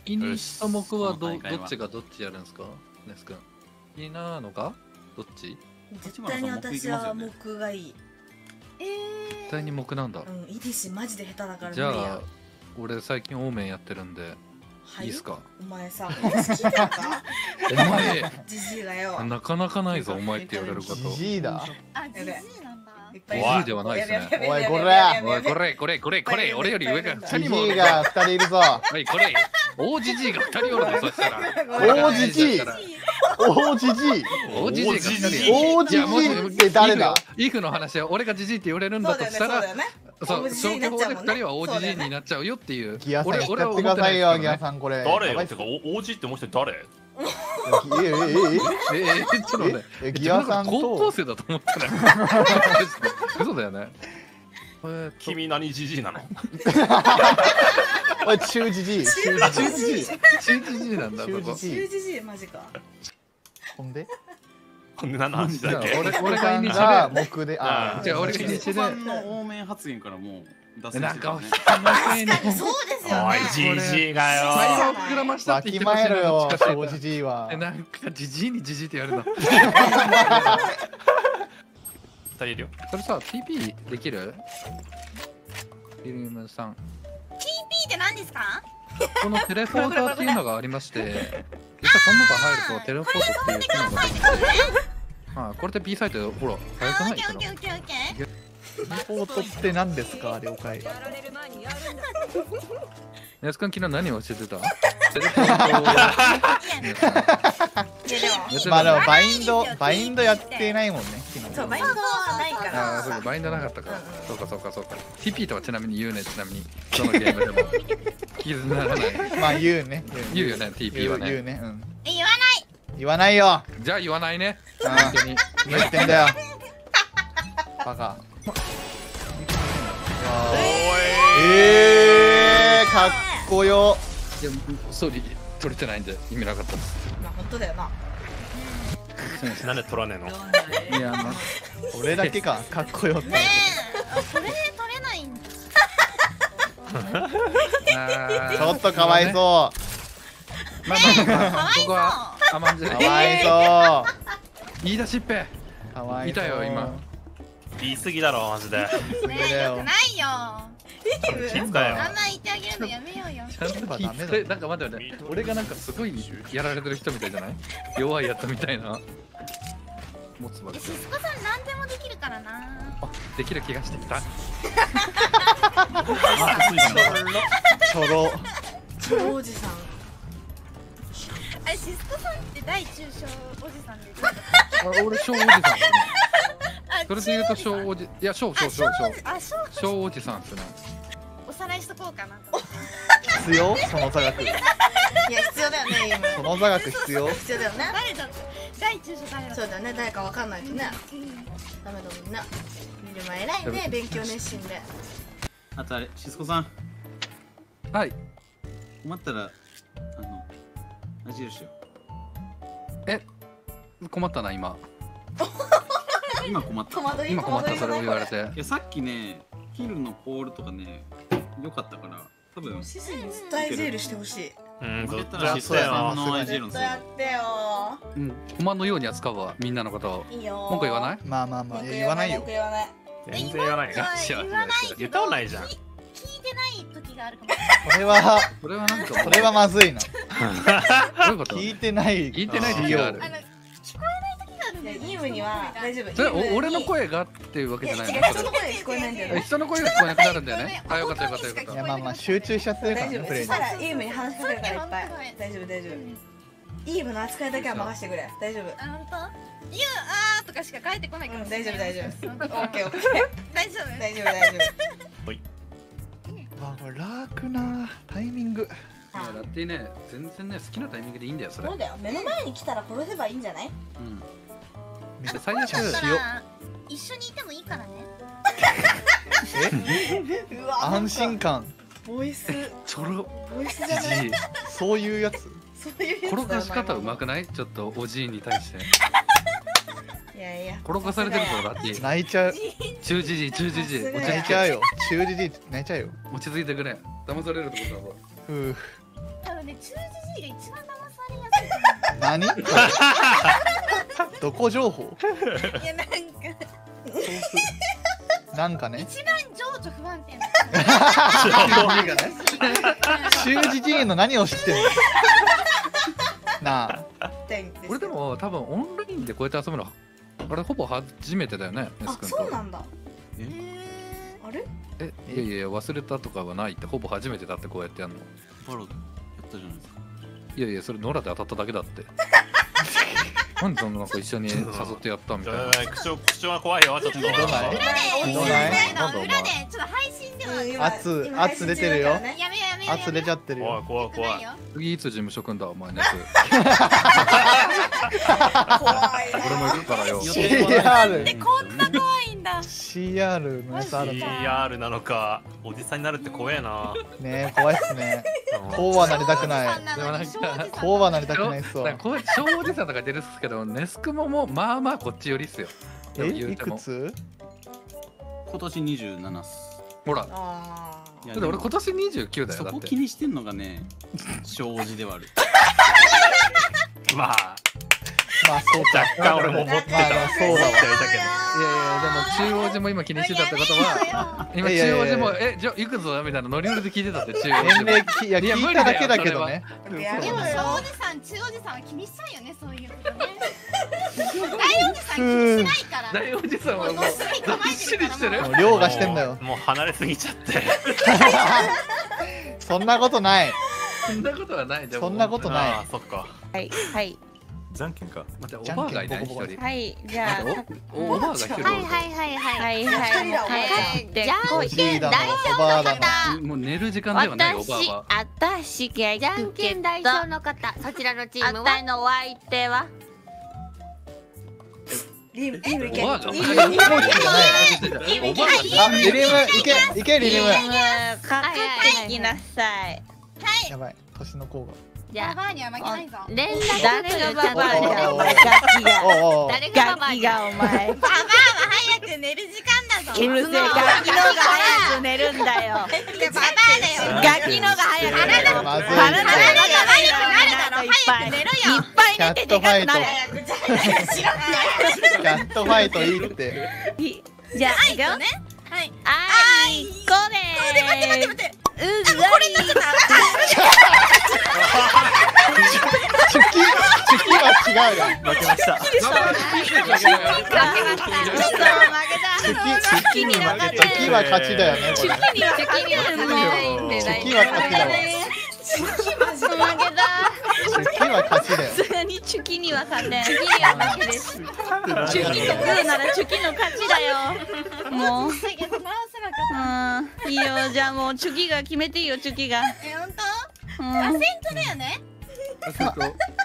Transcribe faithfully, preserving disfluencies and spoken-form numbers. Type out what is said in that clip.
気にした目はどどっちがどっちやるんですかネス君。気になるのかどっち？ 絶対に私は木がいい。 え絶対に木なんだ。 うん、いいですし、マジで下手だから無じ理や。 ゃあ俺最近オーメンやってるんで、いいっすか？ お前さ、話聞いてるか？ お前ジジイがよ。 なかなかないぞお前って言われること。 ジジイだ。 あ、ジジイなんだ。 いっぱいジジイではないですね。 おいこれおいこれこれこれこれ俺より上がふたジりもおる。 ジイがふたりいるぞ。 おいこれ大ジジイがふたりおるぞそしたら。 大ジジイ。大ジジイ。 大ジジイがふたり。 大ジジイって誰だ？ イフの話は俺がジジイって言われるんだとしたら、そう消去法でふたりは大ジジイになっちゃうよっていう。 ギアさん使ってくださいよギアさんこれ。 誰よ？てか王子ってもう一人誰？ ええええええちょっとね。 えギアさんと高校生だと思ったら。嘘だよね。 君何ジジイなの？ おい中ジジイ。 中ジジイ。中ジジイなんだ。 中ジジイ。 中ジジイマジか。 ほんで？ ほんで何の話だっけ？ 俺俺がイニシがャル。 木で、あじゃあ俺がイニシさャんの多め発言からもう出せル。なんかね。 確かにそうですよおいね。 ジジイがよ。 最後膨らましたってわき言ってましたまえろよ近小ジジイは。 なんかジジイにジジイってやるの。 二人いるよ。 それさ ティーピー できる？リリムさん。 ティーピー って何ですか？ このテレポーターっていうのがありまして、実はこの中入るとテレポートっていう機能が出てきて、あこれで B サイトほら早くあ、オないかなッケーオッケーオッケーオッケー。 リポートって何ですか了解。 やすくん昨日何を教えてた？テレポートをまあでもバインドバインドやってないもんね昨日。 そう、バインドはないから。 ああ、そうかバインドなかったか。そうかそうかそうか。ティーピー とはちなみに言うねちなみにどのゲームでも傷にならない。 まあ言うね。 言うよね ティーピー はね。 言うね。うん。 え、言わない。 言わないよ。 じゃあ言わないね。 うん本当に。 何言ってんだよ。バカ。ええー、かっこよ。 いやソリ取れてないんで意味なかったです。 まあ本当だよな。 なんで取らねえの？ いやまあ俺だけかかっこよって。 ねえ、あ、それで取れないんだ。 ちょっとかわいそまあまあまあかわいそう。 ここは甘んじう。 ゃかわいそ言い出しっぺ。 う。かわいそう。 いたよ今。 言い過ぎだろマジで。 ねえ、よくないよ。 気遣えよ。 あんな言ってあげるのやめようよ。 ちゃんと聞いてなんか待って待って俺がなんかすごいやられてる人みたいじゃない？弱いやつみたいな。持つばっかシスコさん何でもできるからな。 できる気がしてきた。 ちょろ。 超おじさん。 あれ、シスコさんって大中小おじさんで。 あ俺小おじさんですね。 あ、 それで言うと小おじいや小小小小あ、小小おじさんですね。 おさらいしとこうかな。 必要その座学。 いや必要だよね今。 その座学必要。 必要だよね。 誰だ大中小誰だそうだよね、誰かわかんないとね。ダメだもんな。見る前偉いね、勉強熱心で。 あとあれ、シスコさん、 はい。 困ったら、あの、矢印よ。 え困ったな今。 今困った。 戸惑い今困ったそれを言われいて。 や、さっきね、キルのポールとかね、良かったから、多分、 シスにずっとアイジェールしてほしい。 うん、ずっと負けたら、 知ってシスコさよん。のアイジェずっルのとやってようん駒のように扱うわみんなのことを。 ー。いいよー。 文句言わない？ まあまあまあ文句言わないよ文句。言わない。 全然言わないよ。 言わないけど言ったことないじゃん。 聞いてない時があるかもしれそれはそれはなんかそれはまずいな。 どういうこと？ 聞いてない。 聞いてない時があるない。あの、聞こえない時があるんいや、 だよ。 イームには大丈夫。 それイームにお俺の声がっていうわけいやじゃないの？ 違う、人の声が聞こえないんだよえね。 人の声が聞こえなくなるんだよね。あよかったよかったよかった。 いやまあまあ集中しちゃってるから大丈夫。 ねプレイにそした。らイームに話しかけるからいっぱい。大丈夫大丈夫。イームの扱いだけは任せてくれ。大丈夫。 あ、本当？言うあーとかしか返ってこないかうん、 もしれない。 大丈夫大丈夫。オッケーオッケー。 大丈夫。 大丈夫大丈わこれ楽なタイミング。 いやだってね全然ね好きなタイミングでいいんだよそ夫。 れ。 そうだよ。目の前に来たら殺せばいいんじゃない？ うん。 めっちゃ最悪だった塩。 ら一緒にいてもいいからね。 え？ うわ安心感。 ボイスちょろボイスじゃない。 じじい。 そういうやつ。 そういうやつだよ転がし方うまくない？ちょっとおじいに対していやいや。 転がされてるぞだって。 泣いちゃう。 中じじい中じじい落ち着いて泣いちゃうよ。中じじい泣いちゃうよ。 落ち着いてくれ。騙されるってことは。 ふう。 多分ね、 じじいが一番騙されやすい何どこ情報いやなんかなんかね一番情緒不安定な習字人の何を知ってんのなあ俺でも多分オンラインでこうやって遊ぶのあれほぼ初めてだよね。ネスあ君とそうなんだ。 えあれ？ えいやいや忘れたとかはないって、ほぼ初めてだってこうやってやるの。 バロやったじゃないですか。 いやいやそれノラで当たっただけだってなんでそんななんか一緒に誘ってやったみたいな。 口調口調が怖いよちょっと。 どないどない裏でちょっと配信ではや圧圧出てるよめようやめよう圧出ちゃってる怖いよ怖い怖い。 次いつ事務所組んだお前ネス怖い俺も行くからよ。 シーアールでこんな怖いんだシーアール のやつあるシのーアール なのかおじさんになるって怖えな。 ね怖いっすねこうはなりたくないこうはなりたくないっすわなんかこうやって小おじさんとか出るっすけど、ネスクモもまあまあこっち寄りっすよ。 え言うてもいくつ今年にじゅうななっす。 ほらあいやだって俺今年にじゅうきゅうだよ。 そこだって気にしてんのがね、正直ではある。 まあまあそうか若干俺も思ってた。 まあまあそうだわ思ってはいたけど。 いやいやでも中央寺も今気にしてたってことは今いやいやいや中央寺もえじゃあ行くぞみたいなノリノリで聞いてたって中央年寺も齢きいやいや聞いただけだけどねーやでもるよ小おじさん中おじさんは気にしちゃうよねそういうことね大おじさん気にしないから大おじさんはもうどっしり構えずっしりしてる。 もう凌駕してんだよもうもう離れすぎちゃって。 そんなことないそんなことはない。でもそんなことないああそっか。 はいはいじゃんけんか。 待っておばあがいない一人。 はいじゃあ待っておおばあが一人おるぞ。 はいはいはいはいはい一人だおばあはいでじゃんこいシーダのおばあだのもう寝る時間ではないおばあ私は。 私がじゃん行くけどけん代表の方そちらのチームはあたのお相手はリムリムいけおばあがリムおばあじゃないあリリムいけいけリリムうんかかってきなさいやばい年の子がじゃババアには負けないぞ連絡誰がババアじゃんお前ガキがおうおうおう誰がババガキアじゃんがお前ババアは早く寝る時間だぞうるせえガキのが早く寝るんだよババアだよガキのが早く寝るまずい体が悪くなるだろいっぱい寝るよいっぱい寝てでかくなる知らないキャットファイトいいっていじゃあいくよねはいあいこね待って待って待ってうざいチュキチュキは違うよ負けました。 ちょっと負けたチュキに負けチュキは勝ちだよねこチれュキにはチュキにはないんでチュキは勝ちだわ負けたチュキは勝ちだよさすがにチュキには勝てんチュキには負けですチュキとグーならチュキの勝ちだよもうだけど直せなかっうんいいよじゃあもうチュキが決めていいよチュキがたえ本当うんアセントだよねあそうそう